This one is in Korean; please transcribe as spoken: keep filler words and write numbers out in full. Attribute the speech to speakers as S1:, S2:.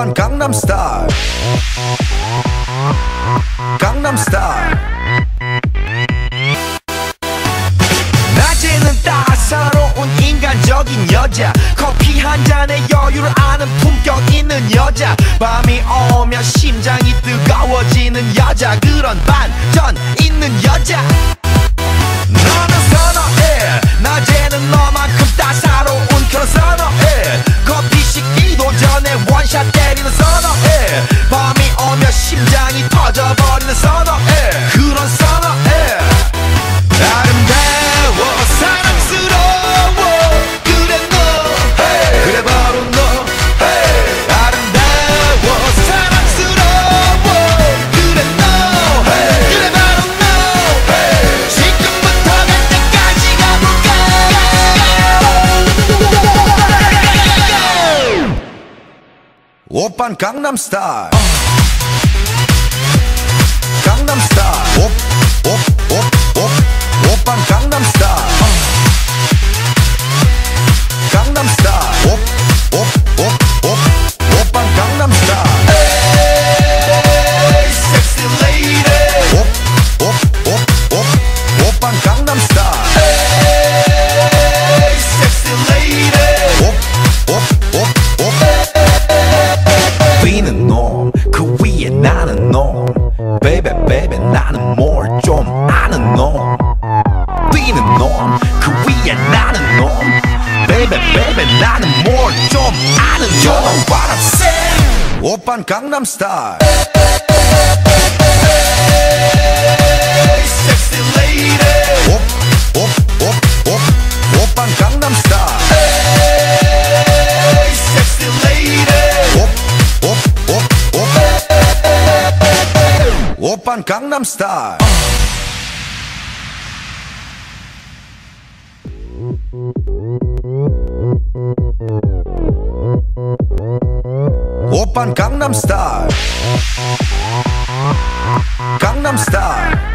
S1: 오빤 강남 스타일 강남 스타일 낮에는 따사로운 인간적인 여자 커피 한 잔에 여유를 아는 품격 있는 여자 밤이 오면 심장이 뜨거워지는 여자 그런 반전 있는 여자 너는 선어해 낮에는 너만큼 따사로운 그런 선어해 커피 식기도 전에 원샷 때리는 선어해 밤이 오면 심장이 터져버리는 선어해 그런 선어해 아름다워 사랑스러워 그래 너 hey. 그래 바로 너 hey. 아름다워 사랑스러워 그래 너 hey. 그래 바로 너 hey. 지금부터 갈 때까지 가볼까 오빤 강남 스타일 강남 스타일 오, 오, 오, 오, 오빤 강남 스타일 강남 스타일 오, 오, 오, 오, 오빤 강남 스타일 에이 섹시 레이디 오, 오, 오, 오, 오빤 강남 스타일 에이 섹시 레이디 오, 오, 오, 오 B는 놈, 그 위에 나는 놈 Baby baby 나는 뭘 좀 아는 놈 B는 놈, 그 위에 나는 놈 Baby baby 나는 뭘 좀 아는 놈 You know what I'm saying 오빤 강남 스타일 Hey sexy lady 오, 오, 오, 오, 오빤 강남 스타일 Hey sexy lady 오, 오, 오, 오 오빤 강남 스타일 오빤 강남 스타일 강남 스타일